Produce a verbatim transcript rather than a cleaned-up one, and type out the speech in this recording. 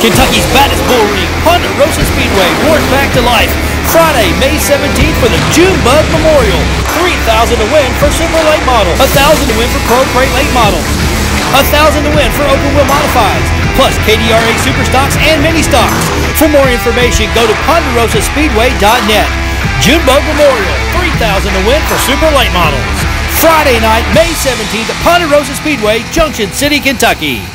Kentucky's baddest bull ring, Ponderosa Speedway, roars back to life. Friday, May seventeenth for the Junebug Memorial. three thousand dollars to win for Super Late Models. one thousand dollars to win for Pro Crate Late Models. one thousand dollars to win for Open Wheel Modifieds, plus K D R A Super Stocks and Mini Stocks. For more information, go to ponderosa speedway dot net. Junebug Memorial, three thousand dollars to win for Super Late Models. Friday night, May seventeenth at Ponderosa Speedway, Junction City, Kentucky.